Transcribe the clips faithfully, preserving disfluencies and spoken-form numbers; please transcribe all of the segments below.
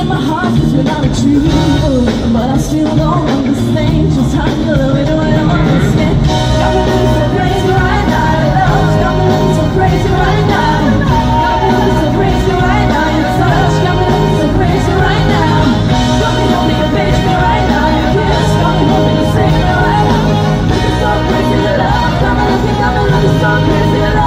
in my heart is without a truth, but I still don't understand just how you love it. I don't understand. Got me looking so crazy right now. Love got me looking so crazy right now. Got me looking so crazy right now. Your touch got me looking so crazy right now. Got me holding a bitch me right now. Your kiss got me holding a save me right now. Looking so crazy love. Got me looking, got me looking so crazy love.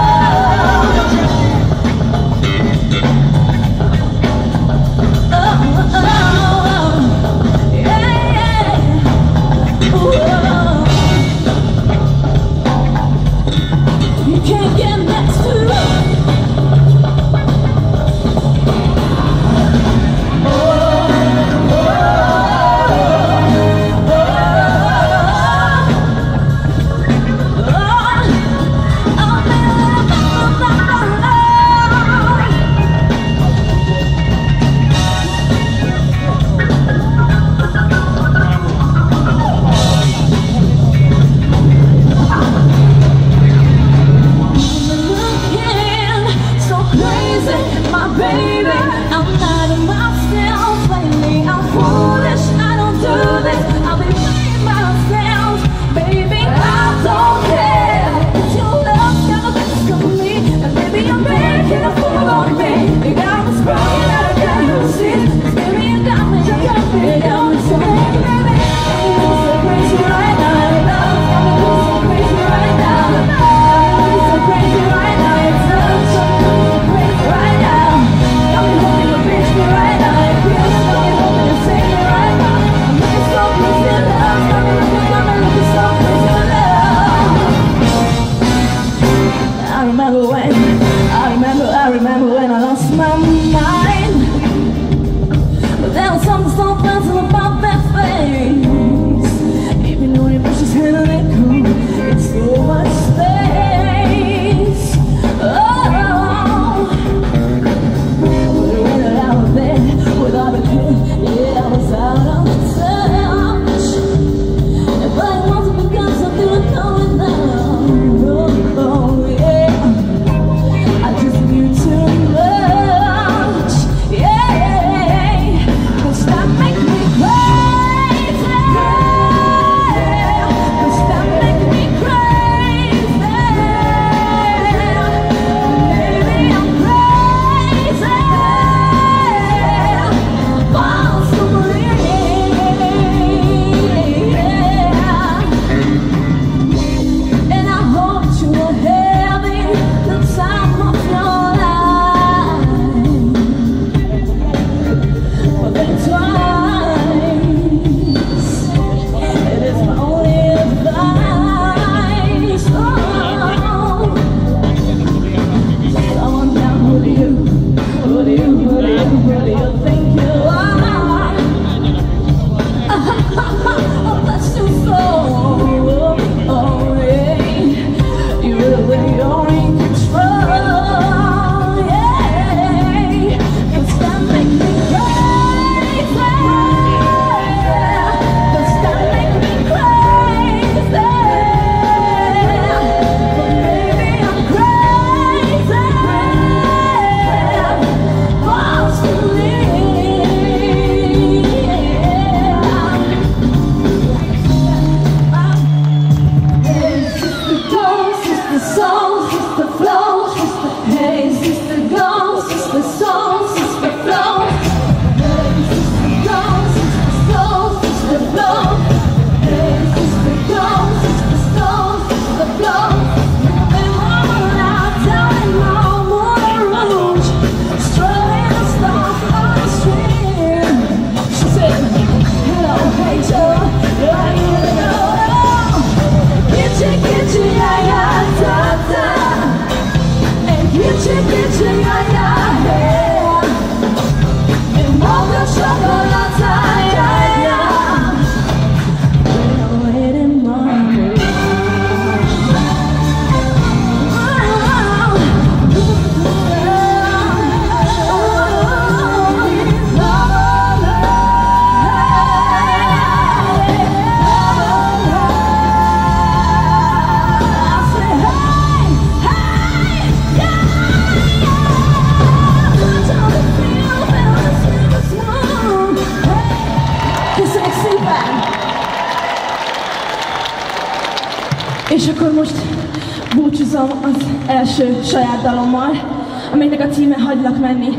És akkor most búcsúzom az első saját dalommal, amelynek a címe Hagylak menni.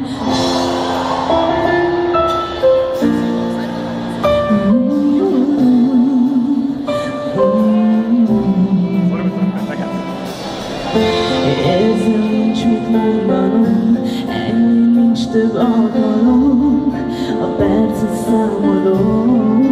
Érzem, nincs mit mondanom, ennyi nincs több alkalom, a percet számolom.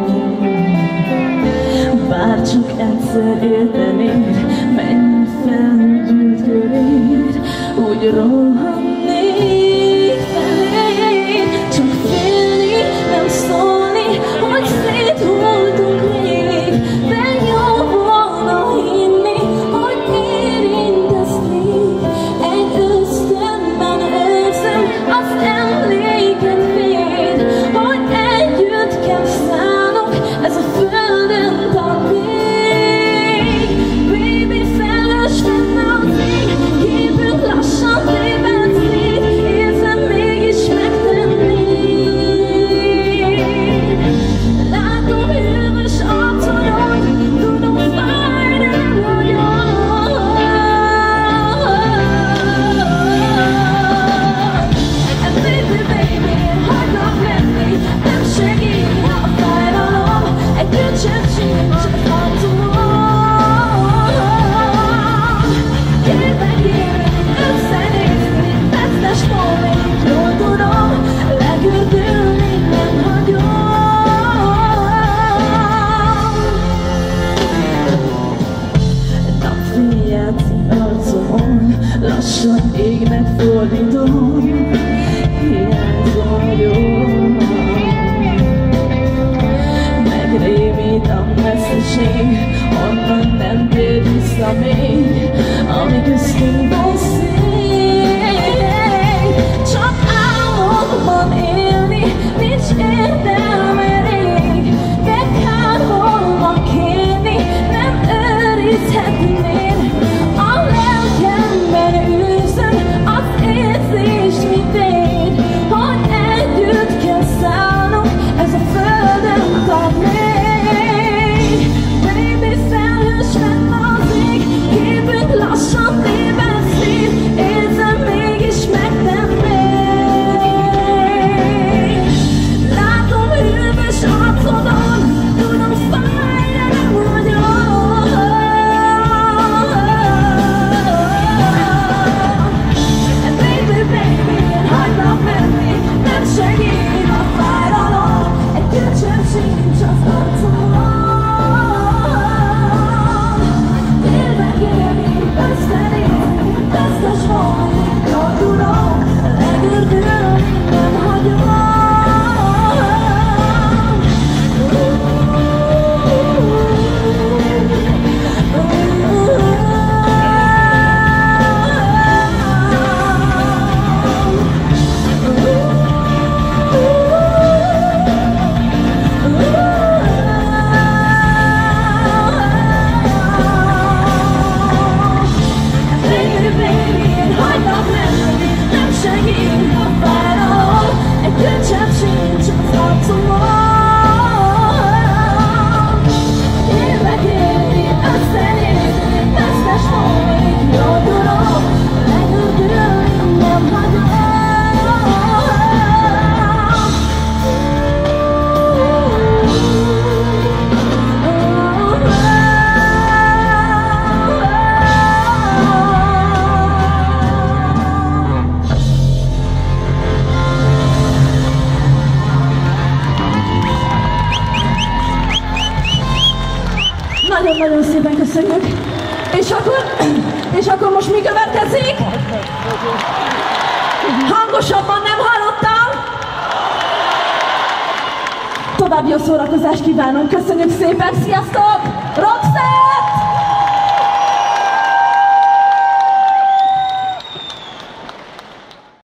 Bár csak egyszer értenéd, mennyi felhűlt köréd, úgy rohannék feléd. Csak félni, nem szólni, hogy széthultunk még, de jó volna hinni, hogy érintesz még. Egy ösztönben érzem az emléket véd, hogy együtt kell szállnunk, ez a földön tart még. Baby, felhős fenn az ég, képünk lassan tébed szét, érzem mégis megtennéd. Látom hűvös arcodon, tudom fáj, de nem hagyom. And baby, baby, hagylak menni, nem segít a fájdalom, egy köcsög sincs a harcomon. Kérlek, kérlek, összenézni, vesztes volnék, jól tudom, legördülni nem hagyom. Napfény játszik arcomon, lassan égnek fordítom, hiányzó vagyok. Megrémít a messzeség, onnan nem tér vissza még, ami köztünk van szép. Csak álmokban élni, nincs értelme rég, de kár volna kérni, nem őrizhetnéd. A lelkemben űzöm az érzést, mint én, hogy együtt kell szállnunk, ez a földön tart még. Baby, felhős fenn az ég, képünk lassan tébed szét, érzem mégis megtennéd. Látom hűvös arcodon, tudom fáj, de nem hagyom. And baby, baby, én hagylak menni, nem segít a fájdalom, egy köcsög sincs az arcomon. Kérlek, kérni, összenézni, vesztes volnék, jól tudom, legördülni nem hagyom. Baby, baby, én hagylak menni, nem segít a fájdalom, egy köcsög sincs az arcomon. Kérlek, kérni, összenézni, vesztes volnék, jól tudom, legördülni nem hagyom. Nagyon-nagyon szépen köszönjük. És akkor, és akkor most mi következik? Hangosabban nem hallottam? További jó szórakozást kívánunk. Köszönjük szépen. Sziasztok!